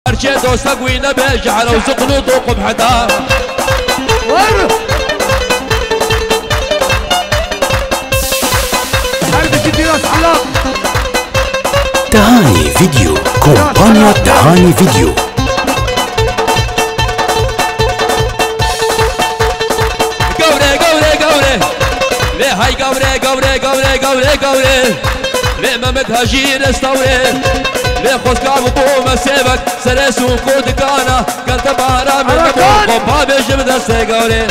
هرچه دوستا قوينا بيجعل وزقنو ذوق بحدا تهاني فيديو كومبانيا تهاني فيديو ليه هاي قوري ليه ممد هجين استوري ليه خوش كاب بو مسيبك سرسو كود كانا كنت بارا من ابو قبا بيجم دستي قوري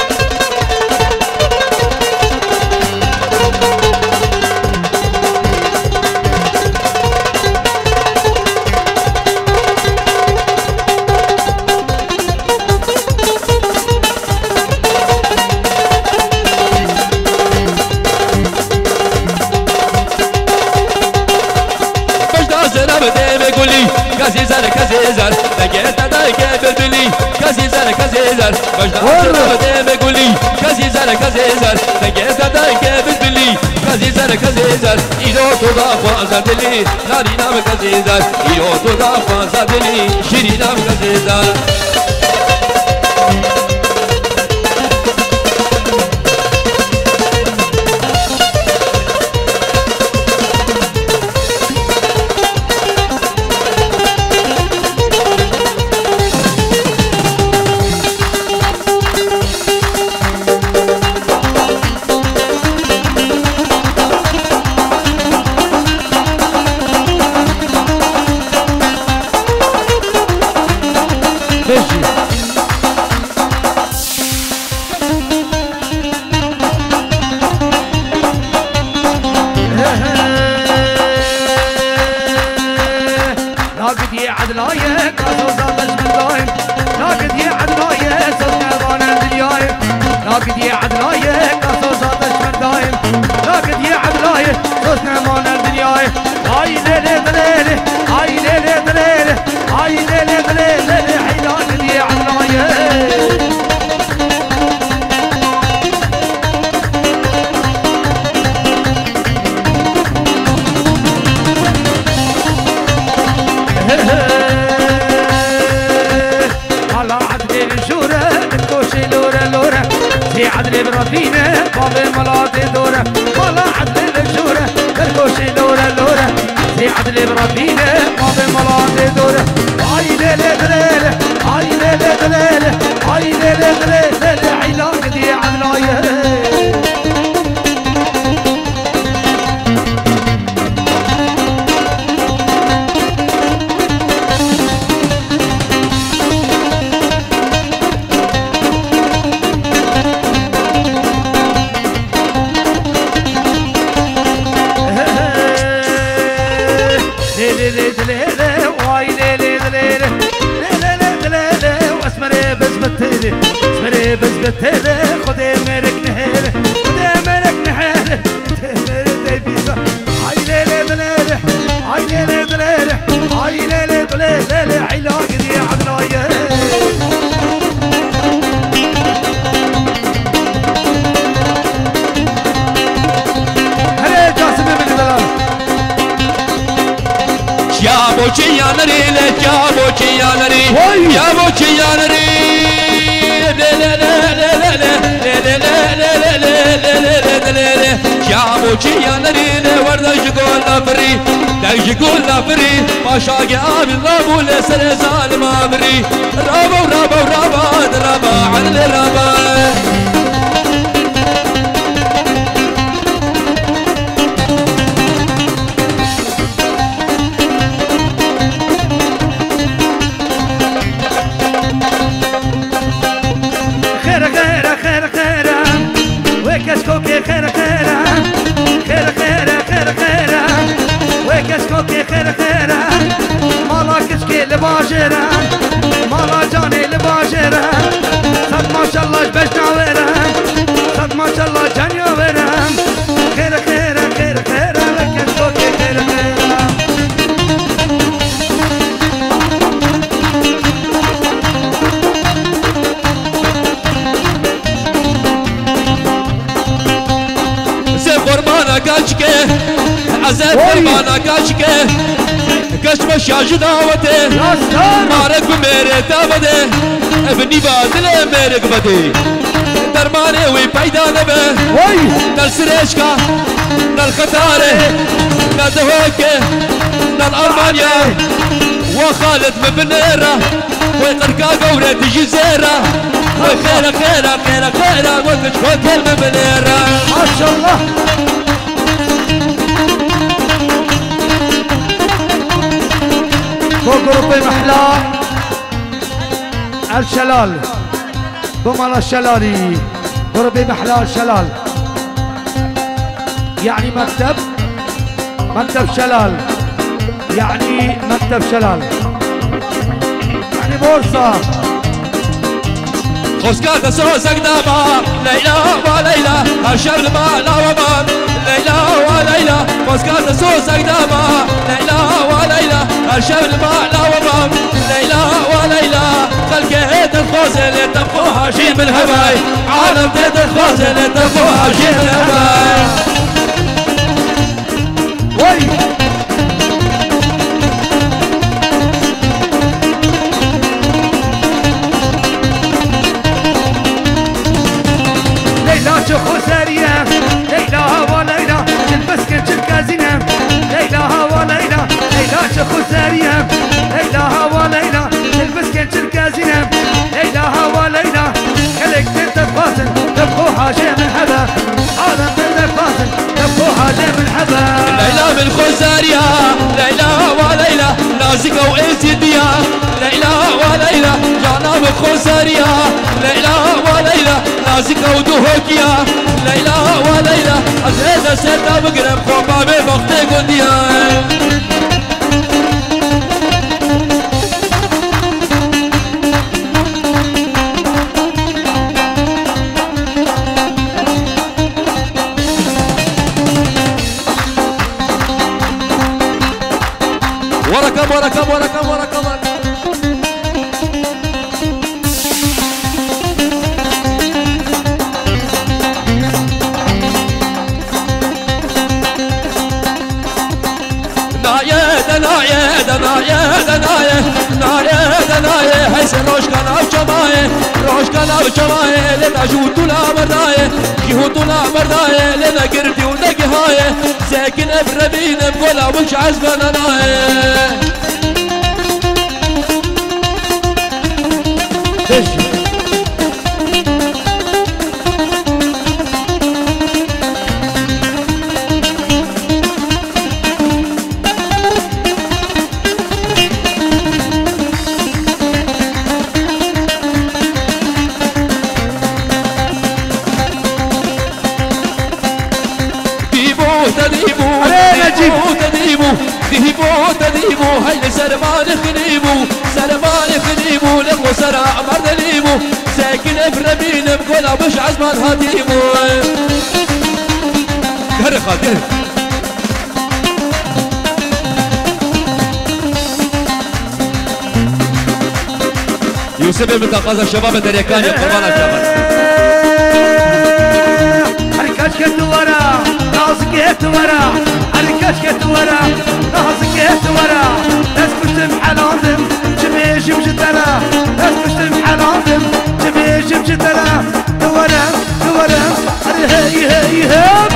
كزيزر لقيت دايك بالبلي كزيزر بجد بدي بقولي كزيزر لقيت دايك بالبلي كزيزر إيدو تضاف زادلي ناري نام كزيزر إيدو تضاف زادلي شيري نام كزيزر عدل برفينه باب ملاطي دوره ولا عدل الشوره الكوشي لوره في عدل برفينه باب ملاطي دوره هاي ليله دليله هاي ليله دليله هاي ليله دليله علاق دي عدلايه بس بتهله خدي مرك نهله خدي مرك نهله تهله بيزا هاي ليله دليله هاي ليله دليله هاي ليله دليله علاق دي عدلايه هلا جاسم بن دلال يا بوچي يا نري يا بوچي يا نري يا بوچي يا نري يا بوچي يا نري ورد جقول نفري جقول نفري باشا قام الله ولا سر ظالم امري رابا عن الرابا لباشره مالا جاني لباشره صد ما شاء الله بجنا ورم صد ما شاء الله جانيا ورم خير خير خير خير وكس كوكي خير خير زي قربانا كاشكي عزت قربانا كاشكي كش مشاج دعوته ما ميري تابده ابني بادل ميرك بدي درماني وي بيدا نبه وي نال سريشكا نال خطاره نال دهوكه نال ألمانيا وخالد مبنيرة ويقرقا قورة تجي زيرة وخيرة خيرة خيرة خيرة قلت شكوك المبنيرة ما شاء الله فوق ربي محلى الشلال بمال الشلالي ربي محلى الشلال يعني مكتب شلال يعني مكتب شلال يعني بورصة خسكات سوسك داما ليلى وليلى هالشغل ما لا ومان ليلى وليلى خسكات سوسك داما ليلى وليلى هالشغل ما لا ومان ليلى وليلى خلقت الخوزة تبقوها شي من هواي عالم تيد الخوزة تبقوها شي من هواي وي خسارية ليلى وليلى المسكن الكازينة ليلى وليلى ليلى خسارية ليلى وليلى المسكن الكازينة ليلى وليلى خليك تتفاصل تبقوا حاجة من حبا عالم تتفاصل تبقوا حاجة من حبا ليلى من خسارية ليلى وليلى نازكة وإنسيدية ليلى وليلى جانا من خسارية ليلى وليلى نازكة ودهوكية ليلى وليلى أزيد سيرتا بقرب خوبا بوقت قندية وركم وركم وركم وركم دنايه حيث روش كان او جمايه لنا جوتنا مردايه جهوتنا مردايه لنا قردي ونقهايه ساكن ابربين ولا مش عزبنا نايه تديبو هاي سلمان خنيبو لقو سرع مرد ليبو ساكن افرمين بقولا مش عزمان هاتيبو دهر خاطر يوسف من تقاضى الشباب الدريكاني قربان الجبل حركات ورا راسك ورا حركات ورا راسك ورا ناس كشتم حلازم شبيش مجدلا ناس كشتم حلازم شبيش مجدلا ورا هي هي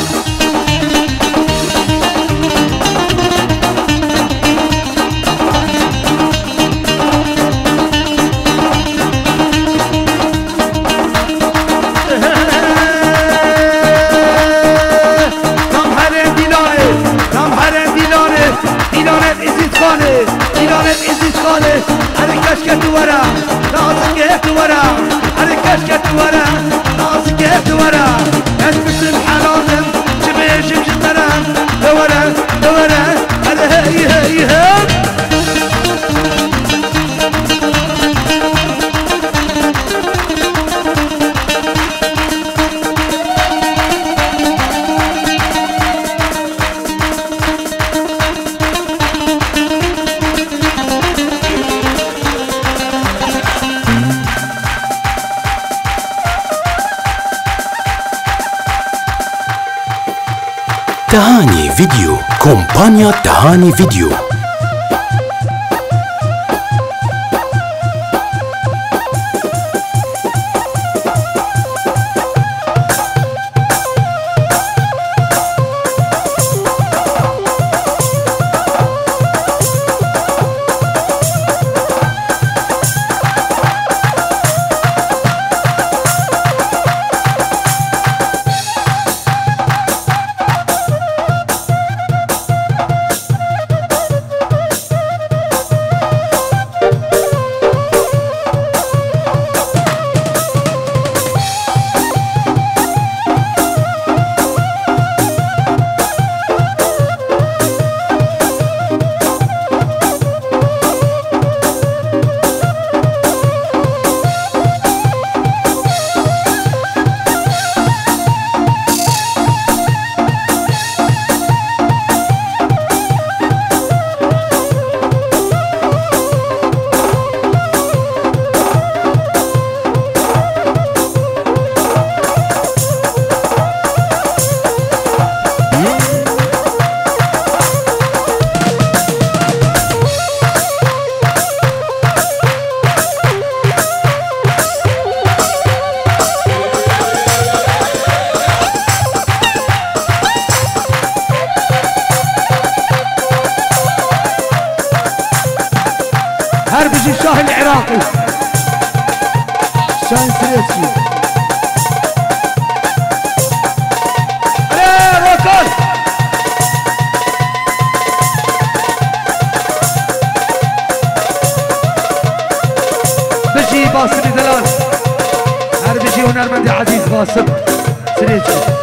دیلانت ازید خانه حرکش که تو ورا نازک که تو ورا حرکش که تو ورا نازک که تو ورا اسمشم حلازم شبیشم جدرم دورا هی تهاني فيديو كومبانيا تهاني فيديو هر بشي الشاه العراقي شاهين سريتشي عليه روكل بشي باسم دلال هر بشي هنرمندي عزيز باسم سريتشي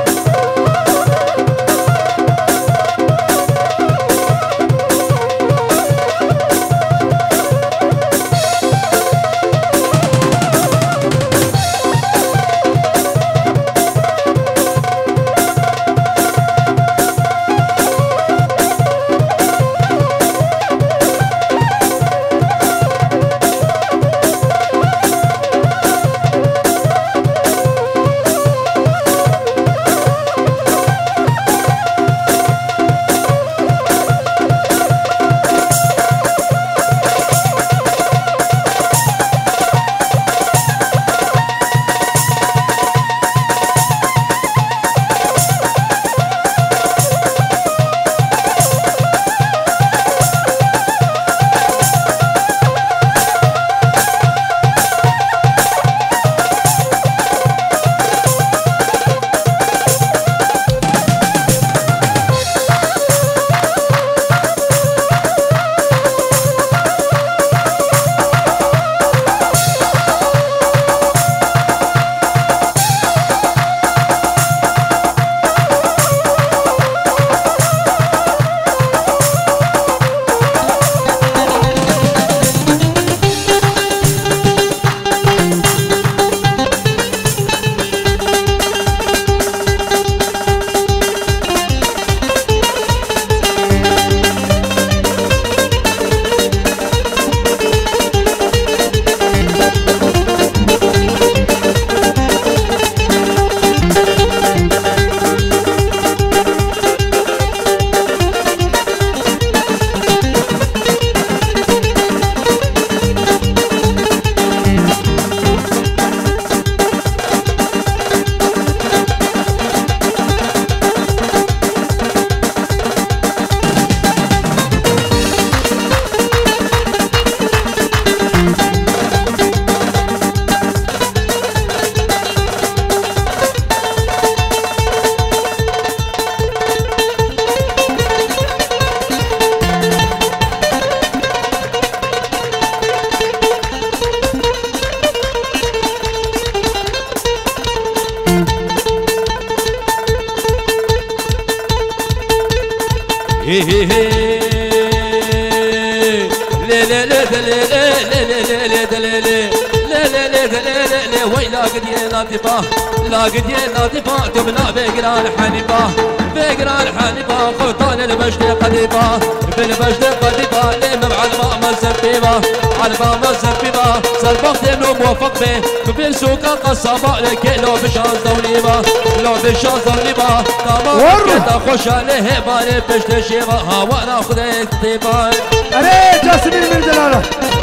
لاقد يا لطيفة تبنى بقران حنيفة بقران حنيفة خطان المجد قديفة بالمجد قديفة لما على ما سبيبة على ما سبيبة سربخت انه موفق به بالسوق قصبة لك لو بشان ضوليبة لو بشان ضوليبة تمام كده خوش عليه باري بشت شيبة هوانا خديك طيبة أري جاسمين من دلالة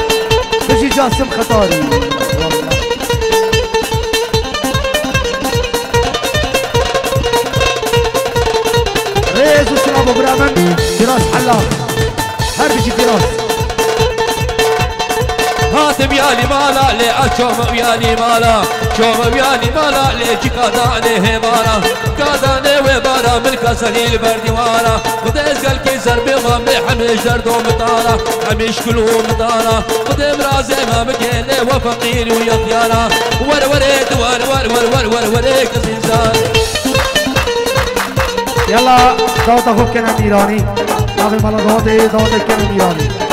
بشي جاسم خطاري والله ريز وسلام ابو برامن فراس حلاق هر بشي فراس هاتم يالي مالا لي اشوم يالي مالا شوم يالي مالا لي جكاداني هبارا كاداني وبارا ملك سليل بردوارا خديز قال كيسر بغم حميش دردو مطارا حميش كلو مطارا خديم رازي ما مكيني وفقيري ويطيارا ور وريد ور ور ور ور ور وريك زنزان يلا دعوت اخوك كان ايراني هذا مالا دعوت كان ايراني